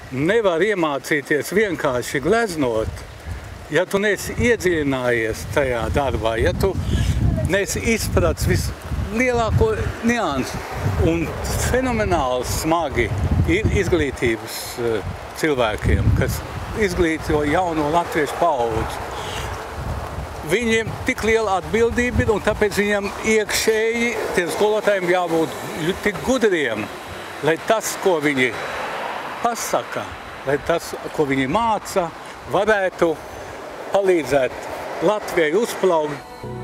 nevar iemācīties vienkārši gleznot, ja tu neesi iedziļinājies tajā darbā, ja tu neesi izpratis vislielāko niansu. Un fenomenāli smagi ir izglītības cilvēkiem, kas izglīto jauno latviešu paudzi. Viņiem tik liela atbildība ir, un tāpēc viņiem iekšēji tiem skolotājiem jābūt tik gudriem, lai tas, ko viņi pasaka, lai tas, ko viņi māca, varētu palīdzēt Latvijai uzplaukt.